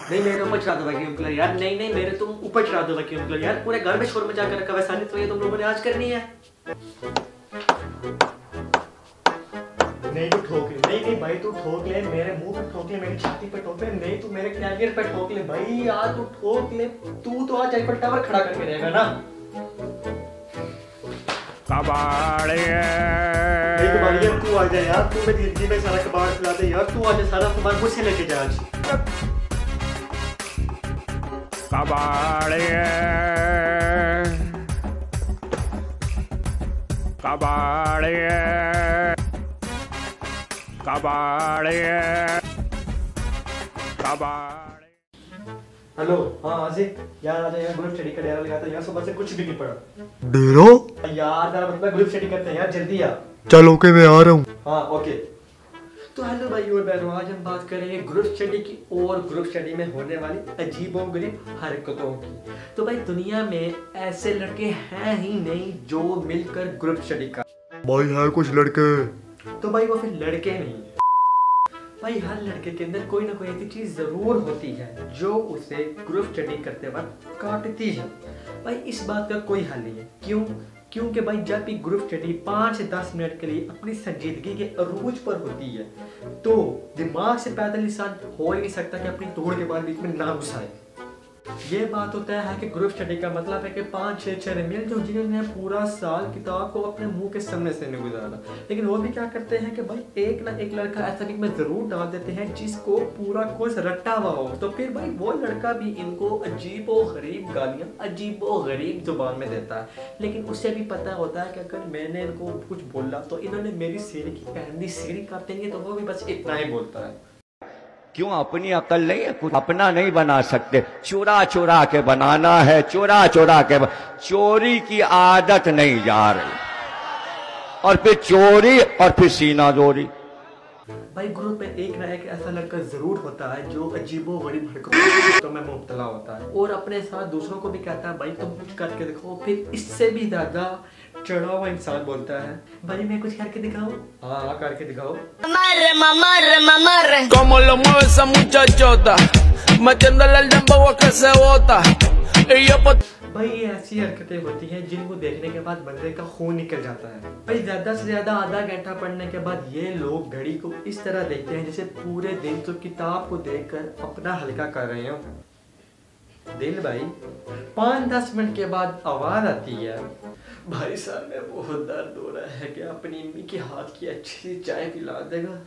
नहीं मेरे ऊपर चढ़ा दो वैक्यूम क्लीनर यार, नहीं नहीं मेरे तुम ऊपर चढ़ा दो वैक्यूम क्लीनर यार, पूरे घर में शोर मचा कर रखा। वैसा नहीं तो ये तुम लोगों ने आज करनी है। नहीं तू ठोक ले, नहीं नहीं भाई तू ठोक ले, मेरे मुंह पे ठोक ले, मेरी छाती पे ठोक ले, नहीं तू मेरे कैरियर पे ठोक ले भाई यार, तू ठोक ले। तू तो आज पर टावर खड़ा करके रहेगा ना। कबाड़े नहीं कबाड़िया तू आ जा यार, तू मेरी जिंदगी में सारा कबाड़ खिला दे यार, तू आ जा, सारा सामान मुझसे लेके जा आज। कबाड़े कबाड़े कबाड़े कबाड़े। हेलो हाँ आसिफ यार, आ जा यार, ग्रुप स्टडी का डेरा लगा था यार, सुबह से कुछ भी नहीं पढ़ा। डेरा यार जरा मतलब ग्रुप स्टडी करते हैं यार, जल्दी आ। चल ओके मैं आ रहा हूँ। हाँ ओके। तो हेलो भाई और बहनों, आज हम बात करेंगे ग्रुप स्टडी की और ग्रुप स्टडी में होने वाली अजीबोगरीब हरकतों की। तो भाई दुनिया में ऐसे लड़के हैं ही नहीं जो मिलकर ग्रुप स्टडी कर। भाई है कुछ लड़के, तो भाई वो फिर लड़के नहीं है भाई, हर लड़के के अंदर कोई ना कोई ऐसी चीज जरूर होती है जो उसे ग्रुप स्टडी करते वक्त काटती है। भाई इस बात का कोई हल नहीं है, क्यों? क्योंकि भाई जब भी ग्रुप स्टडी 5 से 10 मिनट के लिए अपनी संजीदगी के अरूज पर होती है तो दिमाग से पैदल इंसान हो ही नहीं सकता कि अपनी तोड़ के बाद बीच में ना घुसाए। ये बात होता है कि ग्रुप स्टडी का मतलब है कि 5-6 मिल जो जिन्होंने पूरा साल किताब को अपने मुंह के सामने से नहीं गुजारा, लेकिन वो भी क्या करते हैं कि भाई एक ना एक लड़का ऐसा भी में जरूर डाल देते हैं जिसको पूरा कोर्स रट्टा हुआ हो, तो फिर भाई वो लड़का भी इनको अजीबो गरीब गालियां अजीबो गरीब जुबान में देता है। लेकिन उसे भी पता होता है कि अगर मैंने इनको कुछ बोला तो इन्होंने मेरी सीढ़ी की पहनदी सीढ़ी काट देंगे, तो वो भी बस इतना ही बोलता है। क्यों अपनी अकल नहीं है, कुछ अपना नहीं बना सकते, चुरा चुरा के बनाना है, चुरा चुरा के चोरी की आदत नहीं जा रही, और फिर चोरी और फिर सीना जोरी। भाई ग्रुप में एक ना एक ऐसा लड़का जरूर होता है जो अजीबो गरीब हरकतों में मुब्तला होता है और अपने साथ दूसरों को भी कहता है भाई तुम कुछ करके दिखाओ। फिर इससे भी ज्यादा चढ़ा हुआ इंसान बोलता है भाई मैं कुछ करके दिखाऊं। हाँ करके दिखाओ। Como lo mueve esa muchachota, metiéndole el dembow a que se bota. Y yo भाई ये ऐसी हरकतें होती हैं जिनको देखने के बाद बंदे का खून निकल जाता है। भाई ज्यादा से ज्यादा आधा घंटा पढ़ने के बाद ये लोग घड़ी को इस तरह देखते हैं जैसे पूरे दिन तो किताब को देखकर अपना हल्का कर रहे हो। दिल भाई 5-10 मिनट के बाद आवाज आती है भाई साहब में बहुत दर्द हो रहा है, क्या अपनी अम्मी के हाथ की अच्छी सी चाय पिला देगा।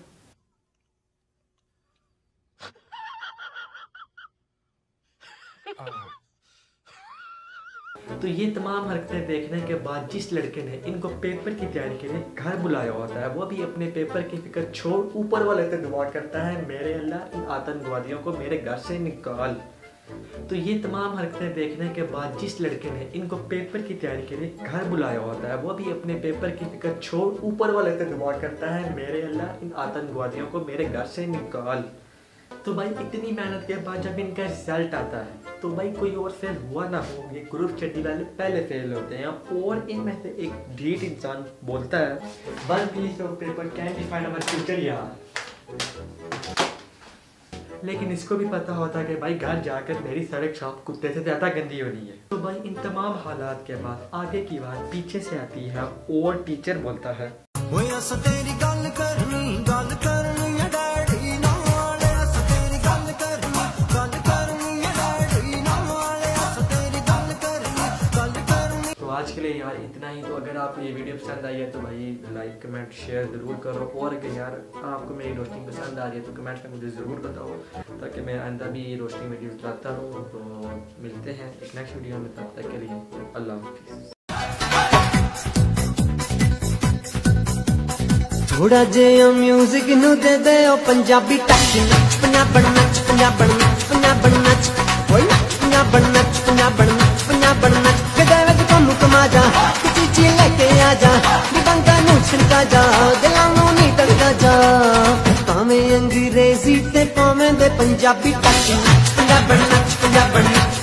तो ये तमाम हरकतें देखने के बाद जिस लड़के ने इनको पेपर की तैयारी के लिए घर बुलाया होता है वो भी अपने पेपर की फिक्र छोड़ ऊपर वाले से दुआ करता है मेरे अल्लाह इन आतंकवादियों को मेरे घर से निकाल। तो ये तमाम हरकतें देखने के बाद जिस लड़के ने इनको पेपर की तैयारी के लिए घर बुलाया होता है वो भी अपने पेपर की फिक्र छोड़ ऊपर वाले से दुआ करता है मेरे अल्लाह इन आतंकवादियों को मेरे घर से निकाल। तो भाई इतनी मेहनत के बाद जब इनका रिजल्ट आता है तो भाई कोई और फेल हुआ ना हो, ये ग्रुप स्टडी वाले पहले फेल होते हैं और इनमें से एक ढीठ इंसान बोलता है 1 piece of paper can define our future यार। लेकिन इसको भी पता होता है कि भाई घर जाकर मेरी सड़क शॉप कुत्ते से ज्यादा गंदी होनी है। तो भाई इन तमाम हालात के बाद आगे की बात पीछे से आती है और टीचर बोलता है आज के लिए यार इतना ही। तो अगर आपको ये वीडियो पसंद आई है तो भाई लाइक कमेंट शेयर ज़रूर करो, और अगर यार आपको मेरी रोस्टिंग पसंद आ रही है तो कमेंट में मुझे ज़रूर बताओ ताकि मैं आइंदा भी ये रोस्टिंग वीडियो लाता रहूँ। तो मिलते हैं एक नेक्स्ट वीडियो में, तब तक के लिए अल्लाह हाफिज़। थोड़ा जे म्यूजिक नु दे दे ओ पंजाबी टच नच पंजाबन नच पंजाबन नच पंजाबन नच ओए नच पंजाबन नच पंजाबन नच पंजाबन नच गदे विच कम कमा जा चीची लेके आ जा दिबंगा नु छिड़का जा दिलां नु नी टड़का जा भावें अंग्रेजी ते भावें दे पंजाबी टच नच पंजाबन नच पंजाबन नच